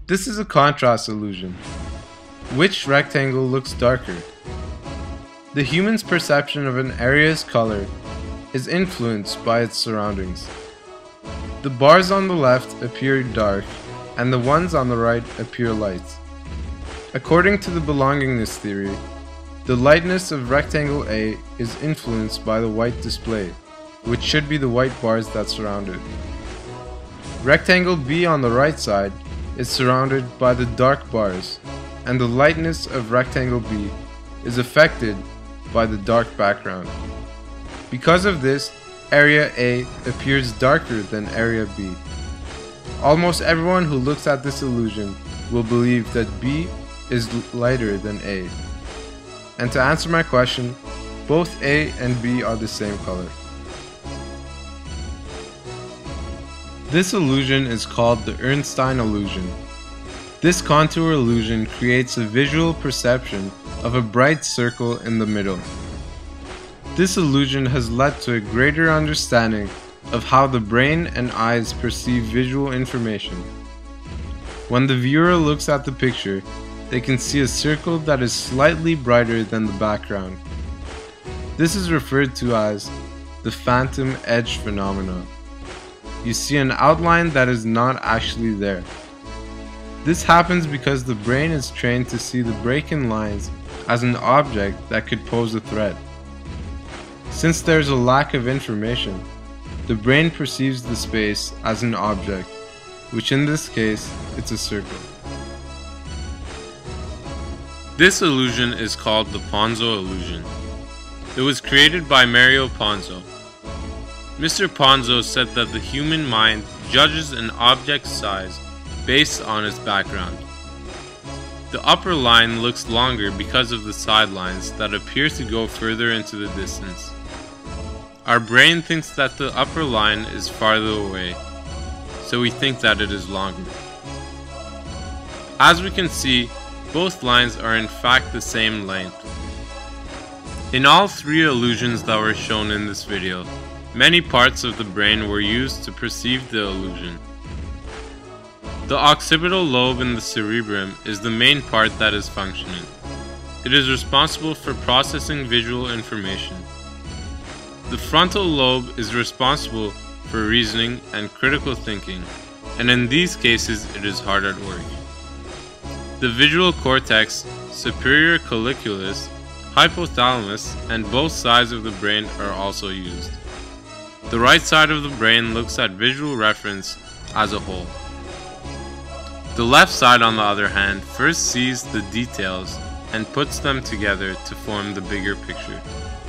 This is a contrast illusion. Which rectangle looks darker? The human's perception of an area's color is influenced by its surroundings. The bars on the left appear dark and the ones on the right appear light. According to the belongingness theory, the lightness of rectangle A is influenced by the white display, which should be the white bars that surround it. Rectangle B on the right side is surrounded by the dark bars, and the lightness of rectangle B is affected by the dark background. Because of this, area A appears darker than area B. Almost everyone who looks at this illusion will believe that B is lighter than A. And to answer my question, both A and B are the same color. This illusion is called the Ernstine illusion. This contour illusion creates a visual perception of a bright circle in the middle. This illusion has led to a greater understanding of how the brain and eyes perceive visual information. When the viewer looks at the picture, they can see a circle that is slightly brighter than the background. This is referred to as the phantom edge phenomenon. You see an outline that is not actually there. This happens because the brain is trained to see the break in lines as an object that could pose a threat. Since there is a lack of information, the brain perceives the space as an object, which in this case, it's a circle. This illusion is called the Ponzo illusion. It was created by Mario Ponzo. Mr. Ponzo said that the human mind judges an object's size based on its background. The upper line looks longer because of the sidelines that appear to go further into the distance. Our brain thinks that the upper line is farther away, so we think that it is longer. As we can see, both lines are in fact the same length. In all three illusions that were shown in this video, many parts of the brain were used to perceive the illusion. The occipital lobe in the cerebrum is the main part that is functioning. It is responsible for processing visual information. The frontal lobe is responsible for reasoning and critical thinking, and in these cases it is hard at work. The visual cortex, superior colliculus, hypothalamus, and both sides of the brain are also used. The right side of the brain looks at visual reference as a whole. The left side, on the other hand, first sees the details and puts them together to form the bigger picture.